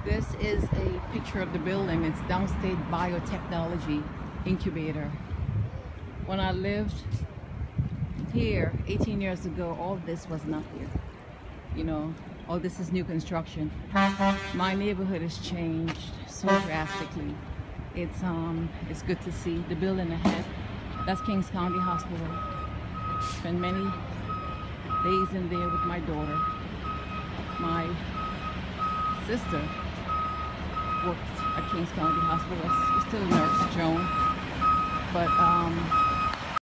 This is a picture of the building. It's Downstate Biotechnology Incubator. When I lived here 18 years ago, all this was not here. You know, all this is new construction. My neighborhood has changed so drastically. It's good to see the building ahead. That's Kings County Hospital. Spent many days in there with my daughter. My sister worked at Kings County Hospital. She's still a nurse, Joan. But